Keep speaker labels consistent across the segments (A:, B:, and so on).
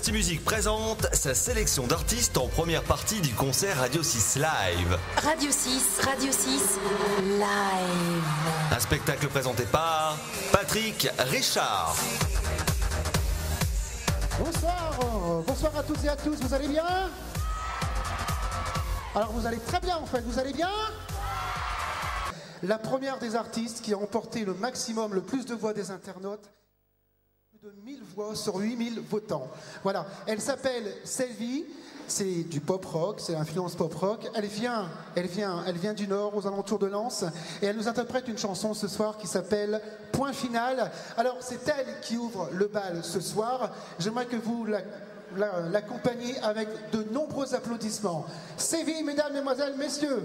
A: Party Musique présente sa sélection d'artistes en première partie du concert Radio 6 Live.
B: Radio 6 Live.
A: Un spectacle présenté par Patrick Richard.
C: Bonsoir à toutes et à tous, vous allez bien? Alors vous allez très bien en fait, vous allez bien? La première des artistes qui a emporté le maximum, le plus de voix des internautes, plus de 1000 voix sur 8000 votants. Voilà, elle s'appelle Selvi, c'est du pop rock, c'est l'influence pop rock. Elle vient du Nord, aux alentours de Lens, et elle nous interprète une chanson ce soir qui s'appelle Point Final. Alors c'est elle qui ouvre le bal ce soir. J'aimerais que vous l'accompagniez avec de nombreux applaudissements. Selvi, mesdames, mesdemoiselles, messieurs.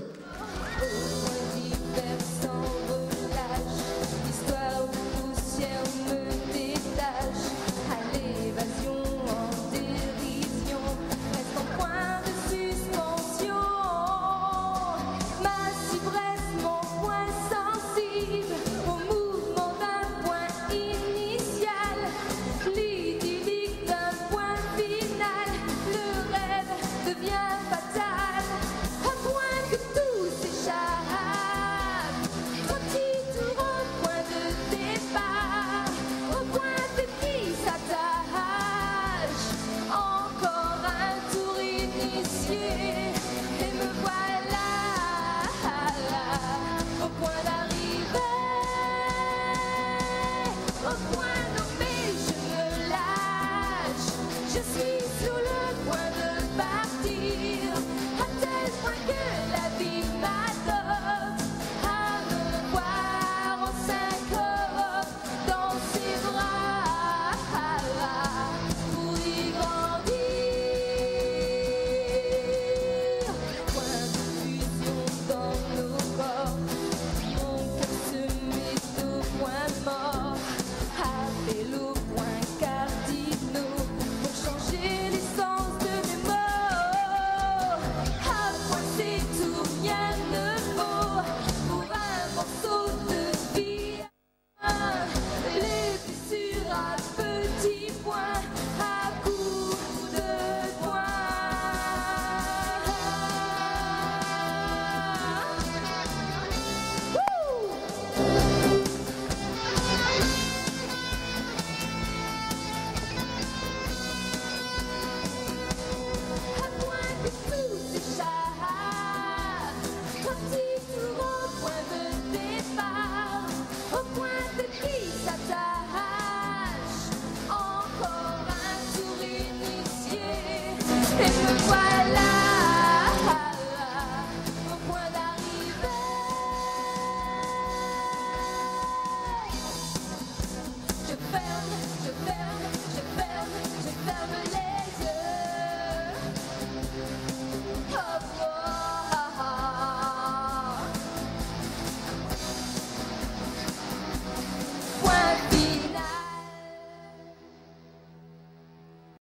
D: Voilà.